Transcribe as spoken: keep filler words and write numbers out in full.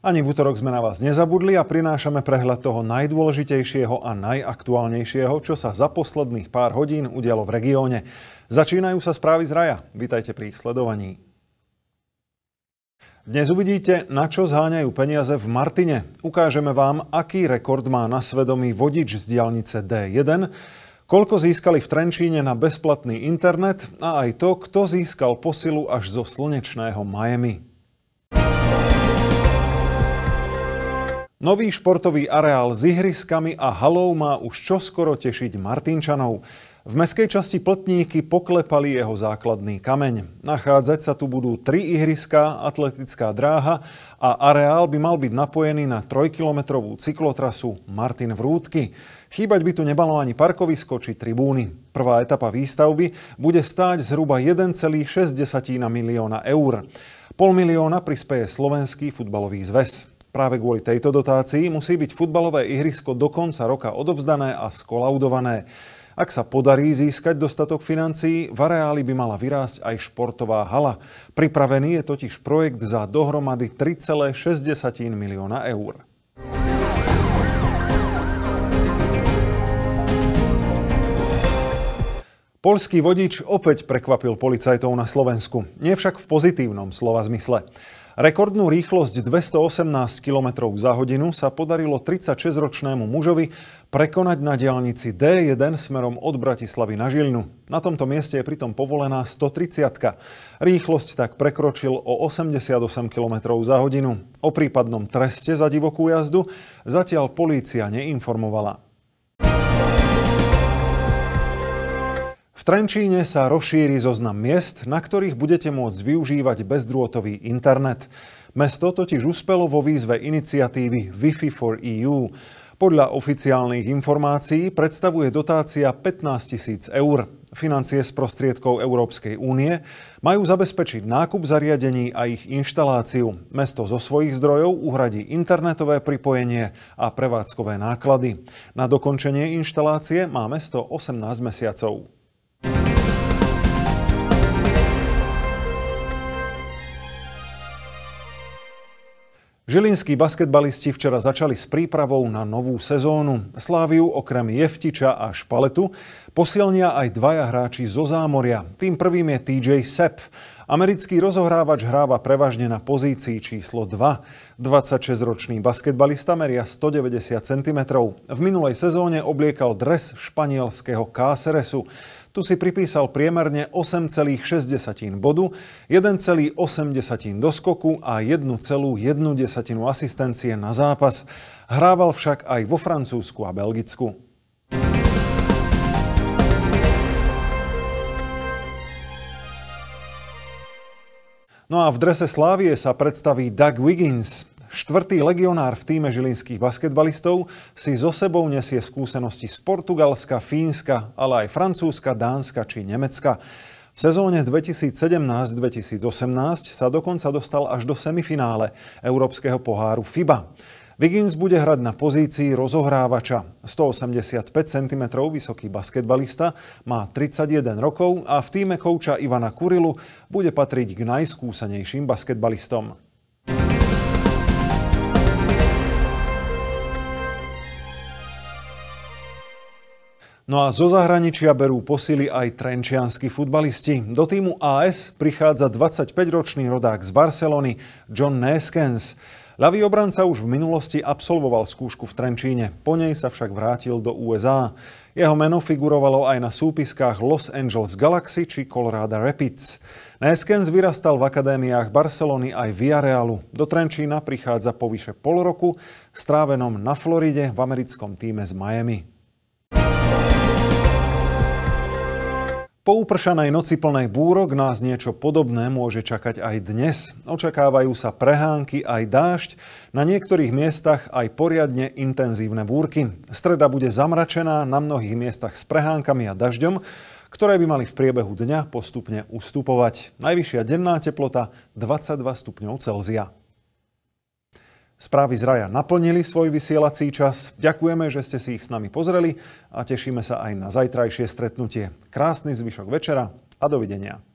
Ani v útorok sme na vás nezabudli a prinášame prehľad toho najdôležitejšieho a najaktuálnejšieho, čo sa za posledných pár hodín udialo v regióne. Začínajú sa správy z raja. Vítajte pri ich sledovaní. Dnes uvidíte, na čo zháňajú peniaze v Martine. Ukážeme vám, aký rekord má na svedomí vodič z diaľnice dé jeden, koľko získali v Trenčíne na bezplatný internet a aj to, kto získal posilu až zo slnečného Miami. Nový športový areál s ihriskami a halou má už čoskoro tešiť Martinčanov. V mestskej časti Pltníky poklepali jeho základný kameň. Nachádzať sa tu budú tri ihriská, atletická dráha a areál by mal byť napojený na trojkilometrovú cyklotrasu Martin Vrútky. Chýbať by tu nemalo ani parkovisko či tribúny. Prvá etapa výstavby bude stáť zhruba jeden celá šesť milióna eur. Pol milióna prispeje Slovenský futbalový zväz. Práve kvôli tejto dotácii musí byť futbalové ihrisko do konca roka odovzdané a skolaudované. Ak sa podarí získať dostatok financií, v areáli by mala vyrásť aj športová hala. Pripravený je totiž projekt za dohromady tri celá šesť milióna eur. Poľský vodič opäť prekvapil policajtov na Slovensku. Nie však v pozitívnom slova zmysle. Rekordnú rýchlosť dvestoosemnásť kilometrov za hodinu sa podarilo tridsaťšesťročnému mužovi prekonať na diaľnici dé jeden smerom od Bratislavy na Žiľňu. Na tomto mieste je pritom povolená stotridsiatka. Rýchlosť tak prekročil o osemdesiatosem kilometrov za hodinu. O prípadnom treste za divokú jazdu zatiaľ polícia neinformovala. V Trenčíne sa rozšíri zoznam miest, na ktorých budete môcť využívať bezdrôtový internet. Mesto totiž uspelo vo výzve iniciatívy Wi-Fi for é ú. Podľa oficiálnych informácií predstavuje dotácia pätnásť tisíc eur. Financie z prostriedkov Európskej únie majú zabezpečiť nákup zariadení a ich inštaláciu. Mesto zo svojich zdrojov uhradí internetové pripojenie a prevádzkové náklady. Na dokončenie inštalácie má mesto osemnásť mesiacov. Žilinskí basketbalisti včera začali s prípravou na novú sezónu. Sláviu okrem Jeftiča a Špaletu posilnia aj dvaja hráči zo Zámoria. Tým prvým je té džej Sepp. Americký rozohrávač hráva prevažne na pozícii číslo dva. dvadsaťšesťročný basketbalista meria stodeväťdesiat centimetrov. V minulej sezóne obliekal dres španielského Cáceresu. Tu si pripísal priemerne osem celá šesť bodu, jeden celá osem doskoku a jeden celá jedna asistencie na zápas. Hrával však aj vo Francúzsku a Belgicku. No a v drese Slávie sa predstaví Doug Wiggins. Štvrtý legionár v tíme žilinských basketbalistov si so sebou nesie skúsenosti z Portugalska, Fínska, ale aj Francúzska, Dánska či Nemecka. V sezóne dvetisícsedemnásť dvetisícosemnásť sa dokonca dostal až do semifinále Európskeho poháru FIBA. Wiggins bude hrať na pozícii rozohrávača. stoosemdesiatpäť centimetrov vysoký basketbalista, má tridsaťjeden rokov a v tíme kouča Ivana Kurilu bude patriť k najskúsenejším basketbalistom. No a zo zahraničia berú posily aj trenčianski futbalisti. Do týmu á es prichádza dvadsaťpäťročný rodák z Barcelony John Neeskens. Ľavý obranca už v minulosti absolvoval skúšku v Trenčíne, po nej sa však vrátil do ú es á. Jeho meno figurovalo aj na súpiskách Los Angeles Galaxy či Colorado Rapids. Neeskens vyrastal v akadémiách Barcelony aj Villarealu. Do Trenčína prichádza po vyše pol roku, strávenom na Floride v americkom tíme z Miami. Po upršanej noci plnej búrok nás niečo podobné môže čakať aj dnes. Očakávajú sa prehánky aj dážď, na niektorých miestach aj poriadne intenzívne búrky. Streda bude zamračená, na mnohých miestach s prehánkami a dažďom, ktoré by mali v priebehu dňa postupne ustupovať. Najvyššia denná teplota dvadsaťdva stupňov Celzia. Správy z raja naplnili svoj vysielací čas. Ďakujeme, že ste si ich s nami pozreli a tešíme sa aj na zajtrajšie stretnutie. Krásny zvyšok večera a dovidenia.